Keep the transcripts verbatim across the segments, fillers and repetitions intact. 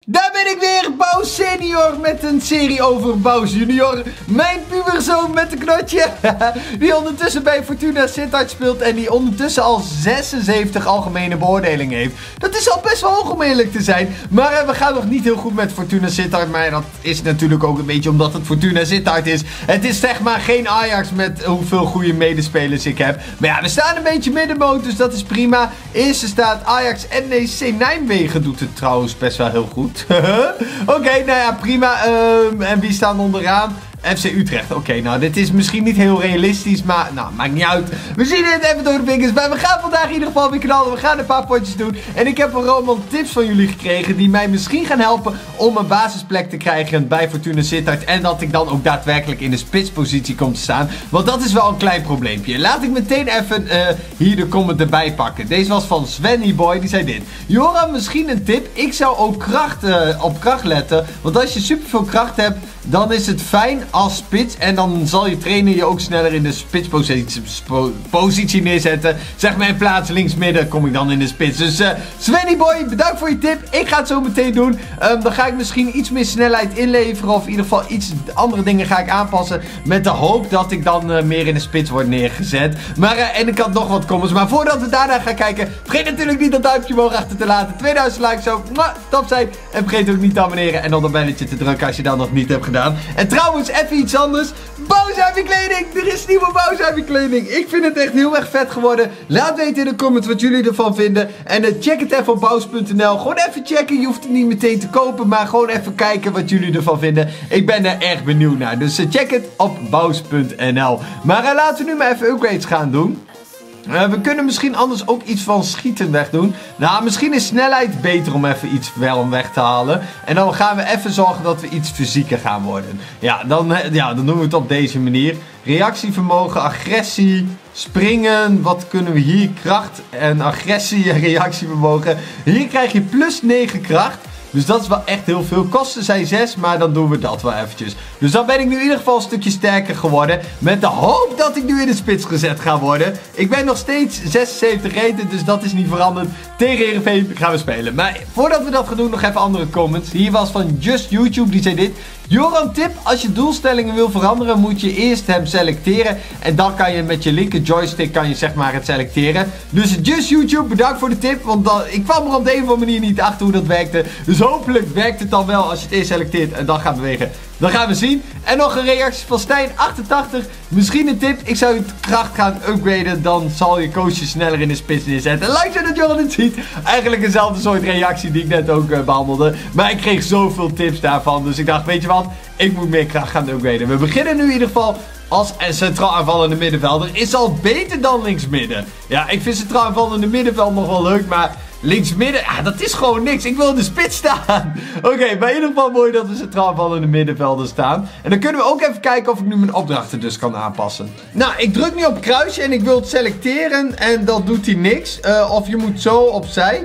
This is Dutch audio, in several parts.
Daar ben ik weer, Bouw Senior, met een serie over Bouw Junior. Mijn puberzoon met een knotje. Die ondertussen bij Fortuna Sittard speelt en die ondertussen al zesenzeventig algemene beoordelingen heeft. Dat is al best wel hoog om eerlijk te zijn. Maar uh, we gaan nog niet heel goed met Fortuna Sittard. Maar dat is natuurlijk ook een beetje omdat het Fortuna Sittard is. Het is zeg maar geen Ajax met hoeveel goede medespelers ik heb. Maar ja, we staan een beetje middenmoot, dus dat is prima. Eerste staat Ajax. N E C Nijmegen doet het trouwens best wel heel goed. Oké, okay, nou ja, prima. Um, en wie staan onderaan? F C Utrecht. Oké, okay, nou, dit is misschien niet heel realistisch, maar nou, maakt niet uit. We zien het even door de vingers. Maar we gaan vandaag in ieder geval weer knallen. We gaan een paar potjes doen. En ik heb een Roman tips van jullie gekregen die mij misschien gaan helpen om een basisplek te krijgen bij Fortuna Sittard. En dat ik dan ook daadwerkelijk in de spitspositie kom te staan. Want dat is wel een klein probleempje. Laat ik meteen even uh, hier de comment erbij pakken. Deze was van Svenny Boy. Die zei dit. Joran, misschien een tip. Ik zou ook kracht, uh, op kracht letten. Want als je superveel kracht hebt, dan is het fijn als spits. En dan zal je trainer je ook sneller in de spitspositie positie neerzetten. Zeg maar in plaats links-midden kom ik dan in de spits. Dus uh, Svenny Boy, bedankt voor je tip. Ik ga het zo meteen doen. Um, dan ga ik misschien iets meer snelheid inleveren. Of in ieder geval iets andere dingen ga ik aanpassen. Met de hoop dat ik dan uh, meer in de spits word neergezet. Maar uh, en ik had nog wat comments. Maar voordat we daarna gaan kijken, vergeet natuurlijk niet dat duimpje omhoog achter te laten. tweeduizend likes zo. Mwah, top zijn. En vergeet ook niet te abonneren. En dan een belletje te drukken als je dat nog niet hebt gedaan. En trouwens, even iets anders. Bouwzuiver kleding. Er is nieuwe Bouwzuiver kleding. Ik vind het echt heel erg vet geworden. Laat weten in de comments wat jullie ervan vinden. En uh, check het even op bouws punt n l. Gewoon even checken. Je hoeft het niet meteen te kopen. Maar gewoon even kijken wat jullie ervan vinden. Ik ben er erg benieuwd naar. Dus uh, check het op bouws punt n l. Maar uh, laten we nu maar even upgrades gaan doen. Uh, we kunnen misschien anders ook iets van schieten wegdoen. Nou, misschien is snelheid beter om even iets wel weg te halen. En dan gaan we even zorgen dat we iets fysieker gaan worden. Ja, dan, ja, dan doen we het op deze manier. Reactievermogen, agressie, springen. Wat kunnen we hier? Kracht en agressie en reactievermogen. Hier krijg je plus negen kracht. Dus dat is wel echt heel veel. Kosten zijn zes, maar dan doen we dat wel eventjes. Dus dan ben ik nu in ieder geval een stukje sterker geworden. Met de hoop dat ik nu in de spits gezet ga worden. Ik ben nog steeds zesenzeventig rated, dus dat is niet veranderd. Tegen Heerenveen gaan we spelen. Maar voordat we dat gaan doen, nog even andere comments. Hier was van Just YouTube, die zei dit. Joran, tip, als je doelstellingen wil veranderen, moet je eerst hem selecteren. En dan kan je met je linker joystick kan je zeg maar het selecteren. Dus Just YouTube, bedankt voor de tip. Want dan, ik kwam er op de een of andere manier niet achter hoe dat werkte. Dus hopelijk werkt het dan wel als je het eerst selecteert en dan gaat bewegen. Dan gaan we zien. En nog een reactie van Stijn achtentachtig. Misschien een tip. Ik zou je kracht gaan upgraden. Dan zal je coach je sneller in de spits neerzetten. Lijkt zo dat Joran het ziet. Eigenlijk dezelfde soort reactie die ik net ook uh, behandelde. Maar ik kreeg zoveel tips daarvan. Dus ik dacht, weet je wat? Ik moet meer kracht gaan upgraden. We beginnen nu in ieder geval als een centraal aanvallende middenvelder. Is al beter dan linksmidden. Ja, ik vind centraal aanvallende middenveld nog wel leuk. Maar linksmidden, ja, dat is gewoon niks. Ik wil in de spits staan. Oké, okay, maar in ieder geval mooi dat we centraal aanvallende middenvelder staan. En dan kunnen we ook even kijken of ik nu mijn opdrachten dus kan aanpassen. Nou, ik druk nu op kruisje en ik wil het selecteren. En dan doet hij niks. Uh, of je moet zo opzij.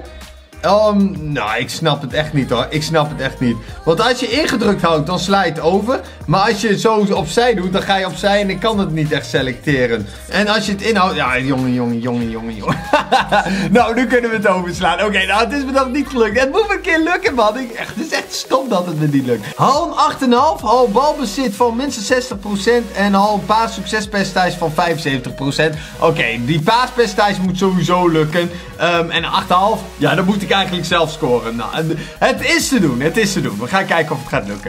Um, nou, ik snap het echt niet hoor. Ik snap het echt niet. Want als je ingedrukt houdt, dan sla je het over. Maar als je zo opzij doet, dan ga je opzij en ik kan het niet echt selecteren. En als je het inhoudt... Ja, jongen, jongen, jongen, jongen, jongen. Nou, nu kunnen we het overslaan. Oké, okay, nou, het is me nog niet gelukt. Het moet een keer lukken, man. Ik, echt, het is echt stom dat het me niet lukt. Hal een acht komma vijf. Hal balbezit van minstens zestig procent. En hal een paas succespercentage van vijfenzeventig procent. Oké, okay, die paaspercentage moet sowieso lukken. Um, en een acht komma vijf. Ja, dan moet ik eigenlijk zelf scoren. Nou, het is te doen, het is te doen. We gaan kijken of het gaat lukken.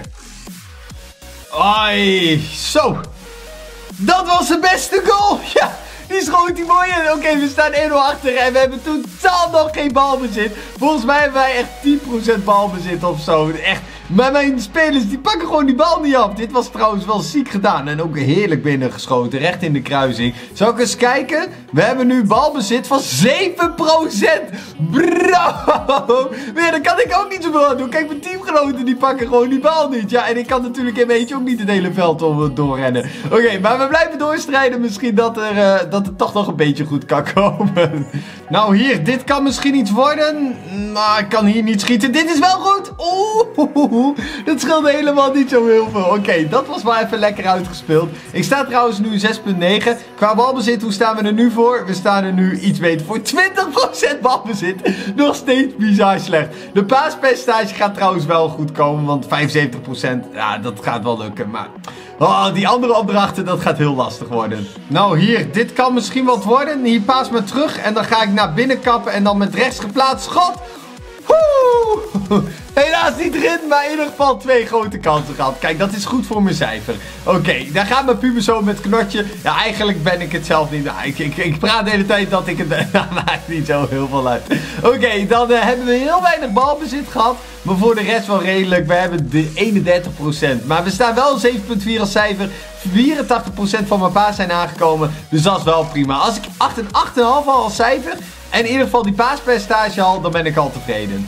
Ai, zo. Dat was de beste goal. Ja, die schoot die mooi in. Oké, okay, we staan één nul achter en we hebben totaal nog geen balbezit. Volgens mij hebben wij echt tien procent balbezit of zo. Echt. Maar mijn spelers die pakken gewoon die bal niet af. Dit was trouwens wel ziek gedaan. En ook heerlijk binnengeschoten. Recht in de kruising. Zal ik eens kijken? We hebben nu balbezit van zeven procent. Bro. Ja, dan kan ik ook niet zoveel aan doen. Kijk, mijn teamgenoten die pakken gewoon die bal niet. Ja, en ik kan natuurlijk in mijn eentje ook niet het hele veld doorrennen. Oké, okay, maar we blijven doorstrijden. Misschien dat, er, uh, dat het toch nog een beetje goed kan komen. Nou, hier. Dit kan misschien iets worden. Maar ik kan hier niet schieten. Dit is wel goed. Oeh. Dat scheelde helemaal niet zo heel veel. Oké, okay, dat was wel even lekker uitgespeeld. Ik sta trouwens nu zes punt negen. Qua balbezit, hoe staan we er nu voor? We staan er nu iets beter voor. twintig procent balbezit. Nog steeds bizar slecht. De paaspercentage gaat trouwens wel goed komen. Want vijfenzeventig procent, ja, dat gaat wel lukken. Maar oh, die andere opdrachten, dat gaat heel lastig worden. Nou, hier, dit kan misschien wat worden. Hier paas me terug en dan ga ik naar binnen kappen en dan met rechts geplaatst schot. Woe! Helaas niet erin, maar in ieder geval twee grote kansen gehad. Kijk, dat is goed voor mijn cijfer. Oké, okay, daar gaat mijn puberzoon met knotje. Ja, eigenlijk ben ik het zelf niet. Nou, ik, ik, ik praat de hele tijd dat ik het ben. Dat maakt niet zo heel veel uit. Oké, okay, dan uh, hebben we heel weinig balbezit gehad. Maar voor de rest wel redelijk. We hebben de eenendertig procent. Maar we staan wel zeven punt vier als cijfer. vierentachtig procent van mijn paas zijn aangekomen. Dus dat is wel prima. Als ik acht en acht komma vijf al als cijfer. En in ieder geval die paaspercentage al. Dan ben ik al tevreden.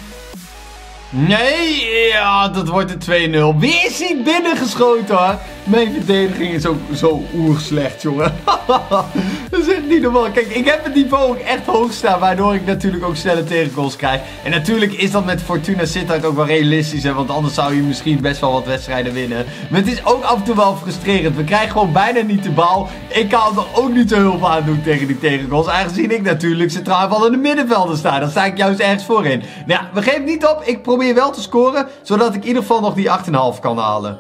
Nee, ja, dat wordt een twee nul. Weer is hij binnengeschoten, hoor. Mijn verdediging is ook zo oerslecht, jongen. Dat is echt niet normaal. Kijk, ik heb het niveau ook echt hoog staan, waardoor ik natuurlijk ook snelle tegengoals krijg. En natuurlijk is dat met Fortuna Sittard ook wel realistisch, hè, want anders zou je misschien best wel wat wedstrijden winnen. Maar het is ook af en toe wel frustrerend. We krijgen gewoon bijna niet de bal. Ik kan er ook niet zo heel veel aan doen tegen die tegengoals, aangezien ik natuurlijk centraal aanvallende middenvelder sta. Dan sta ik juist ergens voorin. Nou ja, we geven niet op. Ik probeer wel te scoren, zodat ik in ieder geval nog die acht komma vijf kan halen.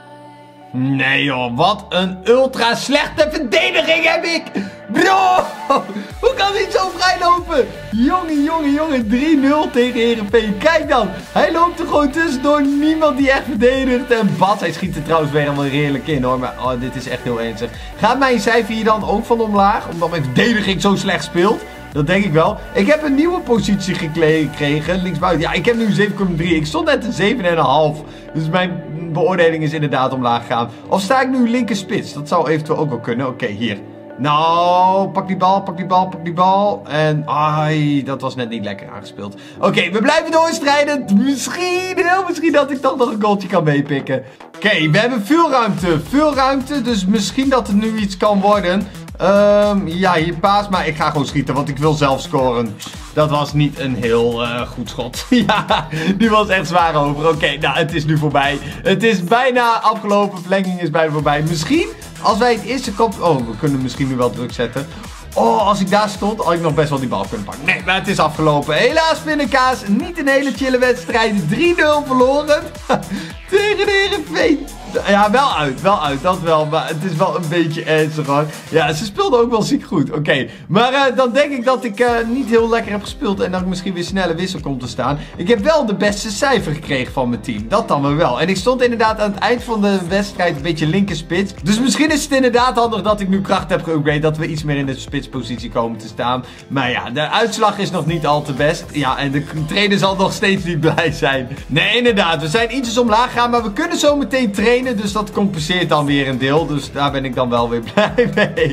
Nee joh, wat een ultra slechte verdediging heb ik! Bro! Hoe kan hij zo vrij lopen? Jongen, jongen, jongen, drie nul tegen Heerenveen. Kijk dan, hij loopt er gewoon tussendoor, niemand die echt verdedigt. En Bas, hij schiet er trouwens weer helemaal redelijk in hoor, maar oh, dit is echt heel ernstig. Gaat mijn cijfer hier dan ook van omlaag, omdat mijn verdediging zo slecht speelt? Dat denk ik wel. Ik heb een nieuwe positie gekregen, linksbuiten. Ja, ik heb nu zeven komma drie. Ik stond net een zeven komma vijf. Dus mijn beoordeling is inderdaad omlaag gegaan. Of sta ik nu linker spits? Dat zou eventueel ook wel kunnen. Oké, okay, hier. Nou, pak die bal, pak die bal, pak die bal. En, ai, dat was net niet lekker aangespeeld. Oké, okay, we blijven doorstrijden. Misschien, heel misschien dat ik toch nog een goaltje kan meepikken. Oké, okay, we hebben veel ruimte. Veel ruimte, dus misschien dat het nu iets kan worden. Um, ja, hier paas, maar ik ga gewoon schieten, want ik wil zelf scoren. Dat was niet een heel uh, goed schot. Ja, die was echt zwaar over. Oké, okay, nou, het is nu voorbij. Het is bijna afgelopen. Verlenging is bijna voorbij. Misschien, als wij het eerste kop... Oh, we kunnen misschien nu wel druk zetten. Oh, als ik daar stond, had ik nog best wel die bal kunnen pakken. Nee, maar het is afgelopen. Helaas, pindakaas. Niet een hele chille wedstrijd. drie nul verloren. Tegen de Heerenveen. Ja, wel uit, wel uit, dat wel, maar het is wel een beetje ernstig hoor. Ja, ze speelden ook wel ziek goed, oké. Okay. Maar uh, dan denk ik dat ik uh, niet heel lekker heb gespeeld en dat ik misschien weer snelle wissel kom te staan. Ik heb wel de beste cijfer gekregen van mijn team, dat dan weer wel. En ik stond inderdaad aan het eind van de wedstrijd een beetje linkerspits. Dus misschien is het inderdaad handig dat ik nu kracht heb geüpgrade, dat we iets meer in de spitspositie komen te staan. Maar ja, de uitslag is nog niet al te best. Ja, en de trainer zal nog steeds niet blij zijn. Nee, inderdaad, we zijn ietsjes omlaag gegaan, maar we kunnen zo meteen trainen. Dus dat compenseert dan weer een deel. Dus daar ben ik dan wel weer blij mee.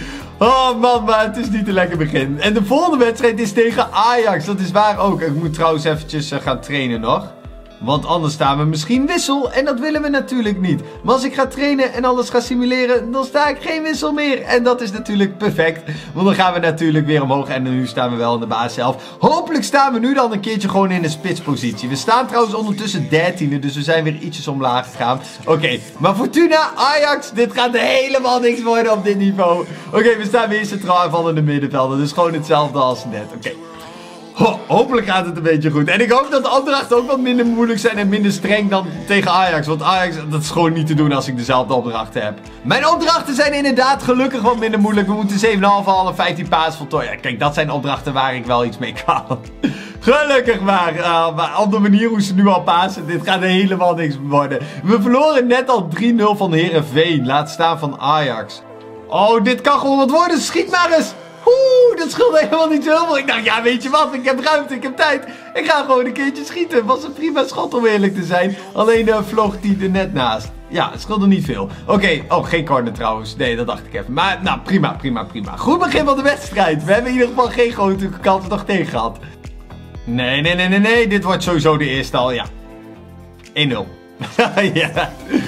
Oh man, maar het is niet een lekker begin. En de volgende wedstrijd is tegen Ajax. Dat is waar ook. Ik moet trouwens eventjes uh, gaan trainen nog. Want anders staan we misschien wissel. En dat willen we natuurlijk niet. Maar als ik ga trainen en alles ga simuleren, dan sta ik geen wissel meer. En dat is natuurlijk perfect. Want dan gaan we natuurlijk weer omhoog. En nu staan we wel in de baas zelf. Hopelijk staan we nu dan een keertje gewoon in de spitspositie. We staan trouwens ondertussen dertiende. Dus we zijn weer ietsjes omlaag gegaan. Oké, okay, maar Fortuna, Ajax. Dit gaat helemaal niks worden op dit niveau. Oké, okay, we staan weer centraal aanvallende middenvelden. Dus gewoon hetzelfde als net. Oké. Okay. Ho, hopelijk gaat het een beetje goed. En ik hoop dat de opdrachten ook wat minder moeilijk zijn en minder streng dan tegen Ajax. Want Ajax, dat is gewoon niet te doen als ik dezelfde opdrachten heb. Mijn opdrachten zijn inderdaad gelukkig wat minder moeilijk. We moeten zeven komma vijf halen, vijftien paas voltooien. Ja, kijk, dat zijn opdrachten waar ik wel iets mee kan. Gelukkig maar. Uh, maar op de manier hoe ze nu al pasen, dit gaat helemaal niks worden. We verloren net al drie nul van Heerenveen. Laat staan van Ajax. Oh, dit kan gewoon wat worden. Schiet maar eens. Oeh, dat scheelt helemaal niet zo heel veel. Ik dacht, ja, weet je wat, ik heb ruimte, ik heb tijd. Ik ga gewoon een keertje schieten. Was een prima schot om eerlijk te zijn. Alleen uh, vloog die er net naast. Ja, het scheelde niet veel. Oké, okay. Oh, geen corner trouwens. Nee, dat dacht ik even. Maar, nou, prima, prima, prima. Goed begin van de wedstrijd. We hebben in ieder geval geen grote kansen nog tegen gehad. Nee, nee, nee, nee, nee. Dit wordt sowieso de eerste al, ja. één nul. Ja.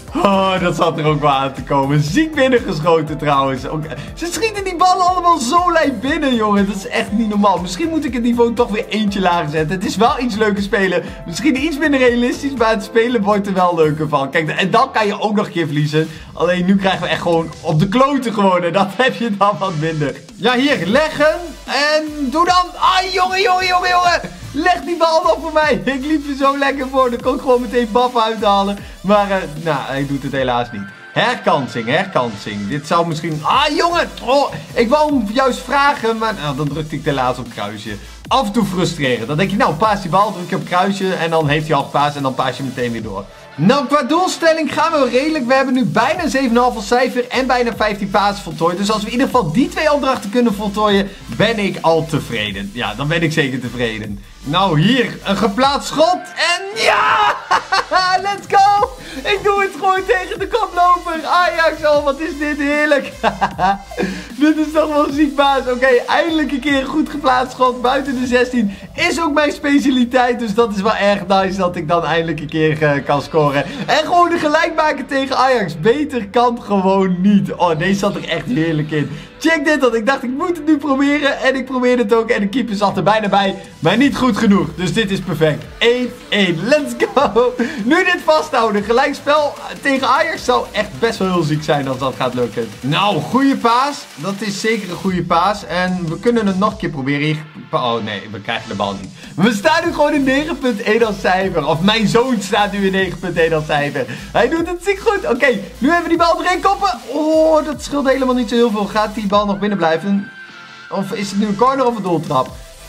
Oh, dat zat er ook wel aan te komen. Ziek binnengeschoten trouwens. Ook, ze schieten die ballen allemaal zo lijp binnen, jongen. Dat is echt niet normaal. Misschien moet ik het niveau toch weer eentje lager zetten. Het is wel iets leuker spelen. Misschien iets minder realistisch, maar het spelen wordt er wel leuker van. Kijk, en dan kan je ook nog een keer verliezen. Alleen nu krijgen we echt gewoon op de kloten gewonnen. Dat heb je dan wat minder. Ja, hier, leggen. En doe dan. Ah, jongen, jongen, jongen, jongen. Leg die bal op voor mij. Ik liep je zo lekker voor. Dan kon ik gewoon meteen Baf uithalen. Maar, uh, nou, hij doet het helaas niet. Herkansing, herkansing. Dit zou misschien... Ah, jongen. Oh, ik wou hem juist vragen, maar nou, dan drukte ik helaas op kruisje. Af en toe frustreren. Dan denk je, nou, paas die bal, druk je op kruisje. En dan heeft hij al gepaast en dan paas je meteen weer door. Nou, qua doelstelling gaan we redelijk. We hebben nu bijna zeven komma vijf als cijfer en bijna vijftien pasen voltooid. Dus als we in ieder geval die twee opdrachten kunnen voltooien, ben ik al tevreden. Ja, dan ben ik zeker tevreden. Nou, hier, een geplaatst schot. En ja! Let's go! Ik doe het gewoon tegen de koploper. Ajax, oh, wat is dit heerlijk. Dit is toch wel ziek, baas. Oké, okay, eindelijk een keer een goed geplaatst schot buiten de zestien. Is ook mijn specialiteit, dus dat is wel erg nice dat ik dan eindelijk een keer uh, kan scoren. En gewoon de gelijk maken tegen Ajax. Beter kan gewoon niet. Oh, deze zat er echt heerlijk in. Check dit dan. Ik dacht, ik moet het nu proberen. En ik probeerde het ook. En de keeper zat er bijna bij. Maar niet goed genoeg. Dus dit is perfect. één één. Let's go. Nu dit vasthouden. Gelijkspel tegen Ajax zou echt best wel heel ziek zijn als dat gaat lukken. Nou, goede paas. Dat is zeker een goede paas. En we kunnen het nog een keer proberen. Oh nee, we krijgen de bal niet. We staan nu gewoon in negen punt één als cijfer. Of mijn zoon staat nu in negen punt één als cijfer. Hij doet het ziek goed. Oké, okay, nu hebben we die bal erin koppen. Oh, dat scheelt helemaal niet zo heel veel. Gaat die bal nog binnen blijven? Of is het nu een corner of een doeltrap?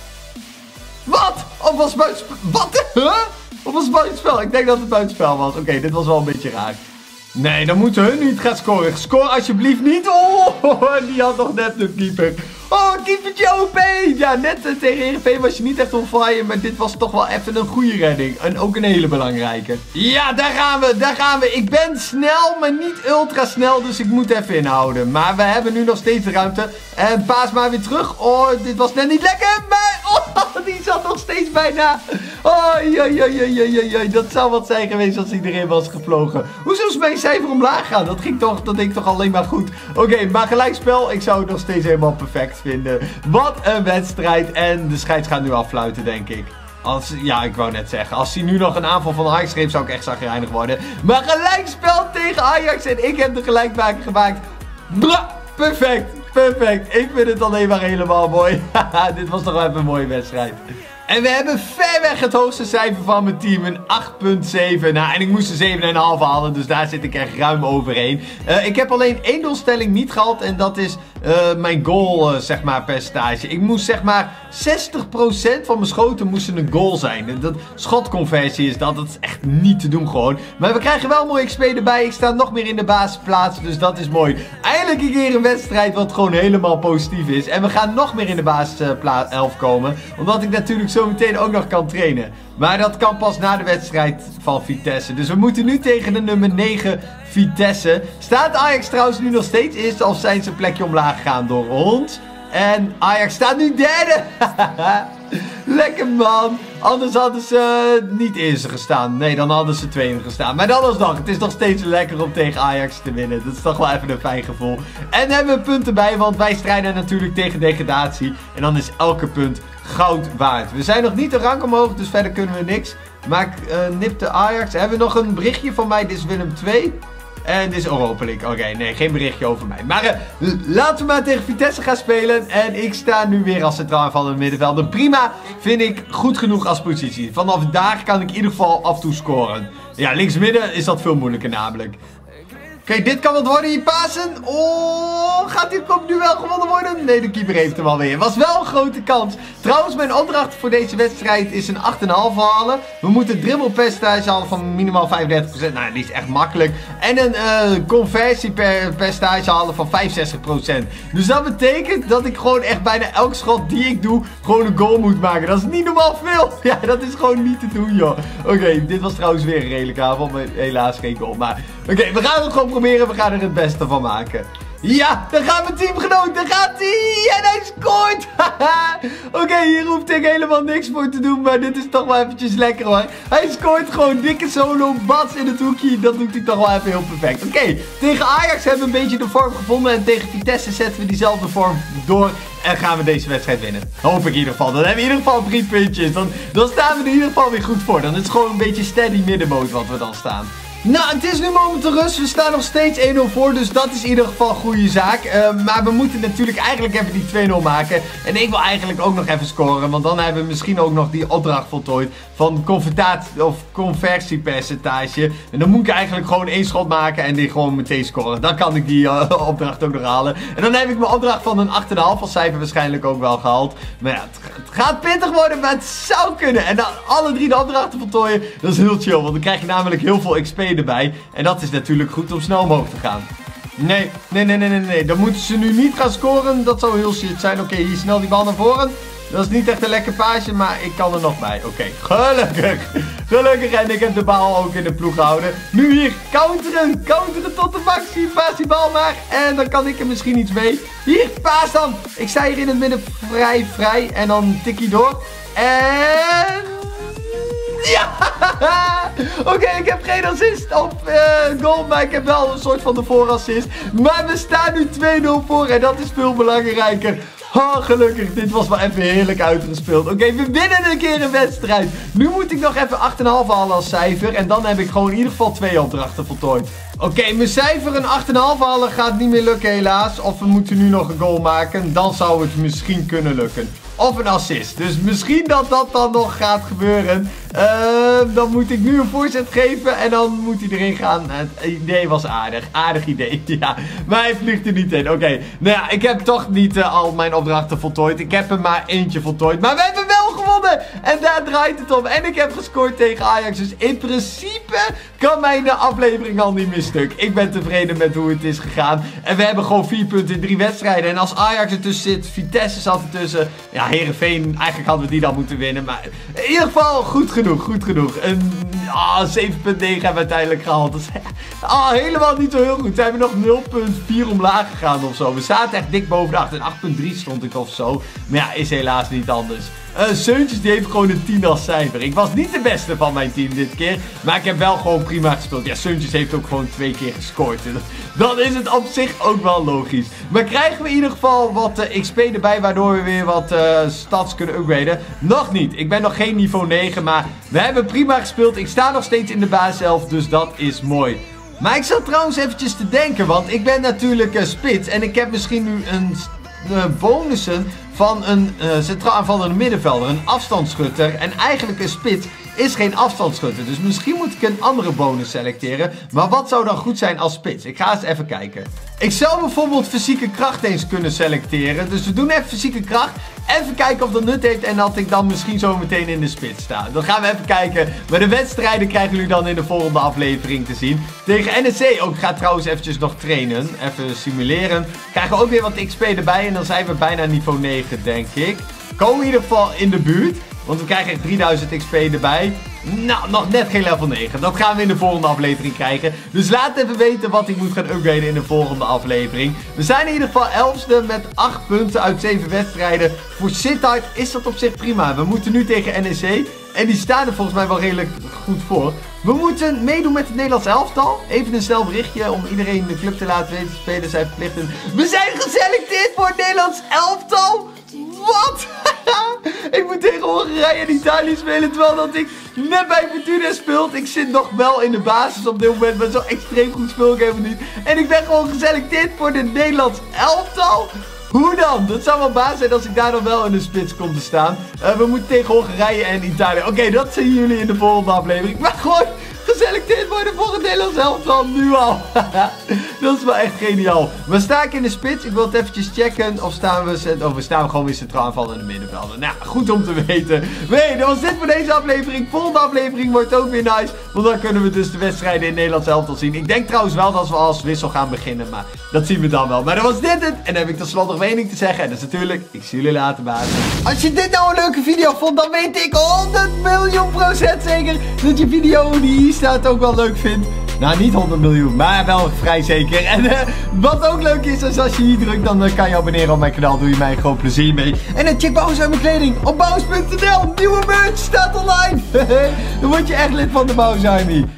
Wat? Of was het buitenspel? Wat? Huh? Of was het buitenspel? Ik denk dat het buitenspel was. Oké, okay, dit was wel een beetje raar. Nee, dan moeten hun niet gaan scoren. Score alsjeblieft niet. Oh, die had nog net de keeper. Oh, keepertje O P. Ja, net uh, tegen Heerenveen was je niet echt on fire. Maar dit was toch wel even een goede redding. En ook een hele belangrijke. Ja, daar gaan we. Daar gaan we. Ik ben snel, maar niet ultra snel. Dus ik moet even inhouden. Maar we hebben nu nog steeds de ruimte. En paas maar weer terug. Oh, dit was net niet lekker. Maar, oh, die zat nog steeds bijna. Oh, joi, joi, joi, joi, joi. Dat zou wat zijn geweest als iedereen was gevlogen. Hoezo is mijn cijfer omlaag gaan? Dat ging toch, dat deed toch alleen maar goed. Oké, okay, maar gelijkspel. Ik zou het nog steeds helemaal perfect vinden. Wat een wedstrijd. En de scheids gaat nu affluiten, denk ik. Als, ja, ik wou net zeggen. Als hij nu nog een aanval van Ajax geeft, zou ik echt zagrijnig worden. Maar gelijkspel tegen Ajax. En ik heb de gelijkmaker gemaakt. Bra, perfect. Perfect. Ik vind het alleen maar helemaal mooi. Haha, dit was toch wel even een mooie wedstrijd. En we hebben ver weg het hoogste cijfer van mijn team, een acht punt zeven. Nou, en ik moest een zeven komma vijf halen, dus daar zit ik echt ruim overheen. Uh, ik heb alleen één doelstelling niet gehad en dat is uh, mijn goal, uh, zeg maar, percentage. Ik moest, zeg maar, zestig procent van mijn schoten moesten een goal zijn. Dat schotconversie is dat, dat is echt niet te doen gewoon. Maar we krijgen wel mooi X P erbij, ik sta nog meer in de basisplaats, dus dat is mooi. Eindelijk een keer een wedstrijd wat gewoon helemaal positief is. En we gaan nog meer in de basisplaats elf komen, omdat ik natuurlijk zo meteen ook nog kan trainen. Maar dat kan pas na de wedstrijd van Vitesse. Dus we moeten nu tegen de nummer negen Vitesse. Staat Ajax trouwens nu nog steeds eerst of zijn ze een plekje omlaag gegaan door ons? En Ajax staat nu derde. Lekker man. Anders hadden ze niet eerste gestaan. Nee, dan hadden ze tweede gestaan. Maar dan alsnog, het is nog steeds lekker om tegen Ajax te winnen. Dat is toch wel even een fijn gevoel. En hebben we punten bij, want wij strijden natuurlijk tegen degradatie. En dan is elke punt goud waard. We zijn nog niet de rank omhoog, dus verder kunnen we niks. Maar uh, nipte Ajax. Hebben we nog een berichtje van mij? Dit is Willem twee. En dit is Europa League. Oké, okay, nee, geen berichtje over mij. Maar uh, laten we maar tegen Vitesse gaan spelen. En ik sta nu weer als centraal aanvallende middenvelder. Prima, vind ik goed genoeg als positie. Vanaf daar kan ik in ieder geval af en toe scoren. Ja, linksmidden is dat veel moeilijker namelijk. Oké, okay, dit kan wat worden hier, Pasen. Oh, gaat dit kop nu wel gewonnen worden? Nee, de keeper heeft hem alweer. Was wel een grote kans. Trouwens, mijn opdracht voor deze wedstrijd is een acht komma vijf halen. We moeten een dribbelpercentage halen van minimaal vijfendertig procent. Nou, die is echt makkelijk. En een uh, conversiepercentage halen van vijfenzestig procent. Dus dat betekent dat ik gewoon echt bijna elk schot die ik doe, gewoon een goal moet maken. Dat is niet normaal veel. Ja, dat is gewoon niet te doen, joh. Oké, okay, dit was trouwens weer een redelijke avond, maar helaas geen goal. Maar oké, okay, we gaan het gewoon proberen. We gaan er het beste van maken. Ja, daar gaat mijn teamgenoot. Daar gaat hij. En hij scoort. Oké, okay, hier hoeft ik helemaal niks voor te doen. Maar dit is toch wel eventjes lekker hoor. Hij scoort gewoon dikke solo. Bats in het hoekje. Dat doet hij toch wel even heel perfect. Oké, okay, tegen Ajax hebben we een beetje de vorm gevonden. En tegen Vitesse zetten we diezelfde vorm door. En gaan we deze wedstrijd winnen. Hoop ik in ieder geval. Dan hebben we in ieder geval drie puntjes. Dan, dan staan we er in ieder geval weer goed voor. Dan is het gewoon een beetje steady middenmoot wat we dan staan. Nou, het is nu momenteel rust. We staan nog steeds één nul voor. Dus dat is in ieder geval een goede zaak. Uh, maar we moeten natuurlijk eigenlijk even die twee nul maken. En ik wil eigenlijk ook nog even scoren. Want dan hebben we misschien ook nog die opdracht voltooid. Van convertatie of conversiepercentage. En dan moet ik eigenlijk gewoon één schot maken. En die gewoon meteen scoren. Dan kan ik die uh, opdracht ook nog halen. En dan heb ik mijn opdracht van een acht komma vijf als cijfer waarschijnlijk ook wel gehaald. Maar ja, het, het gaat pittig worden. Maar het zou kunnen. En dan alle drie de opdrachten voltooien. Dat is heel chill. Want dan krijg je namelijk heel veel X P erbij. En dat is natuurlijk goed om snel omhoog te gaan. Nee, nee, nee, nee, nee, nee. Dan moeten ze nu niet gaan scoren. Dat zou heel shit zijn. Oké, okay, hier snel die bal naar voren. Dat is niet echt een lekker paasje, maar ik kan er nog bij. Oké, okay, gelukkig. Gelukkig. En ik heb de bal ook in de ploeg gehouden. Nu hier, counteren. Counteren tot de maxi. Paas die bal maar. En dan kan ik er misschien iets mee. Hier, paas dan. Ik sta hier in het midden vrij, vrij. En dan tik hij door. En... ja! Oké, okay, ik heb geen assist op uh, goal, maar ik heb wel een soort van de voorassist. Maar we staan nu twee nul voor en dat is veel belangrijker. Oh, gelukkig. Dit was wel even heerlijk uitgespeeld. Oké, okay, we winnen een keer een wedstrijd. Nu moet ik nog even acht komma vijf halen als cijfer. En dan heb ik gewoon in ieder geval twee opdrachten voltooid. Oké, okay, mijn cijfer een acht komma vijf halen gaat niet meer lukken helaas. Of we moeten nu nog een goal maken. Dan zou het misschien kunnen lukken. Of een assist. Dus misschien dat dat dan nog gaat gebeuren. Uh, dan moet ik nu een voorzet geven. En dan moet hij erin gaan. Het idee was aardig. Aardig idee. Ja. Maar hij vliegt er niet in. Oké. Okay. Nou ja, ik heb toch niet uh, al mijn opdrachten voltooid. Ik heb er maar eentje voltooid. Maar we hebben wel gewonnen. En daar draait het om. En ik heb gescoord tegen Ajax. Dus in principe kan mijn aflevering al niet meer stuk. Ik ben tevreden met hoe het is gegaan. En we hebben gewoon vier punten in drie wedstrijden. En als Ajax ertussen zit. Vitesse zat ertussen. Ja, Heerenveen. Eigenlijk hadden we die dan moeten winnen. Maar in ieder geval goed genoeg. Goed genoeg. En oh, zeven punt negen hebben we uiteindelijk gehaald. Dat is oh, helemaal niet zo heel goed. Zijn we nog nul punt vier omlaag gegaan of zo. We zaten echt dik boven de acht. En acht punt drie stond ik of zo. Maar ja, is helaas niet anders. Uh, Seuntjes die heeft gewoon een tien als cijfer. Ik was niet de beste van mijn team dit keer. Maar ik heb wel gewoon prima gespeeld. Ja, Seuntjes heeft ook gewoon twee keer gescoord. Dan is het op zich ook wel logisch. Maar krijgen we in ieder geval wat uh, X P erbij. Waardoor we weer wat uh, stats kunnen upgraden. Nog niet. Ik ben nog geen niveau negen. Maar we hebben prima gespeeld. Ik sta nog steeds in de basiself. Dus dat is mooi. Maar ik zat trouwens eventjes te denken. Want ik ben natuurlijk uh, spits. En ik heb misschien nu een uh, bonussen van een uh, centraal aanvallende middenvelder, een afstandsschutter. En eigenlijk een spits is geen afstandsschutter. Dus misschien moet ik een andere bonus selecteren. Maar wat zou dan goed zijn als spits? Ik ga eens even kijken. Ik zou bijvoorbeeld fysieke kracht eens kunnen selecteren. Dus we doen even fysieke kracht. Even kijken of dat nut heeft en dat ik dan misschien zo meteen in de spits sta. Dan gaan we even kijken. Maar de wedstrijden krijgen jullie dan in de volgende aflevering te zien. Tegen N E C ook. Ik ga trouwens eventjes nog trainen. Even simuleren. Krijgen we ook weer wat X P erbij. En dan zijn we bijna niveau negen, denk ik. Komen we in ieder geval in de buurt. Want we krijgen echt drieduizend X P erbij. Nou, nog net geen level negen. Dat gaan we in de volgende aflevering krijgen. Dus laat even weten wat ik moet gaan upgraden in de volgende aflevering. We zijn in ieder geval elfste met acht punten uit zeven wedstrijden. Voor Sittard is dat op zich prima. We moeten nu tegen N E C. En die staan er volgens mij wel redelijk goed voor. We moeten meedoen met het Nederlands elftal. Even een snel berichtje om iedereen de club te laten weten. Spelers zijn verplichten. We zijn geselecteerd voor het Nederlands elftal. Wat? Ik moet tegen Hongarije en Italië spelen, terwijl dat ik net bij Fortuna speelt. Ik zit nog wel in de basis op dit moment, maar zo extreem goed speel ik helemaal niet. En ik ben gewoon geselecteerd voor de Nederlands elftal. Hoe dan? Dat zou wel baas zijn als ik daar dan wel in de spits kom te staan. Uh, we moeten tegen Hongarije en Italië. Oké, okay, dat zien jullie in de volgende aflevering. Maar gewoon geselecteerd worden voor het Nederlands elftal nu al. Dat is wel echt geniaal. Maar sta ik in de spits? Ik wil het eventjes checken. Of staan we, of we staan gewoon weer centraal aanvallen in de middenvelden. Nou, goed om te weten. Nee, dat was dit voor deze aflevering. Volgende aflevering wordt ook weer nice. Want dan kunnen we dus de wedstrijden in het Nederlands elftal zien. Ik denk trouwens wel dat we als wissel gaan beginnen. Maar dat zien we dan wel. Maar dan was dit het. En dan heb ik tenslotte nog één ding te zeggen. En dat is natuurlijk, ik zie jullie later, baas. Als je dit nou een leuke video vond, dan weet ik honderd miljoen procent zeker dat je video die hier staat ook wel leuk vindt. Nou, niet honderd miljoen, maar wel vrij zeker. En uh, wat ook leuk is, is als je hier drukt, dan uh, kan je abonneren op mijn kanaal. Doe je mij een groot plezier mee. En uh, check Bouwers uit mijn kleding op bouwers punt n l. Nieuwe merch staat online. Dan word je echt lid van de Bouwers Army.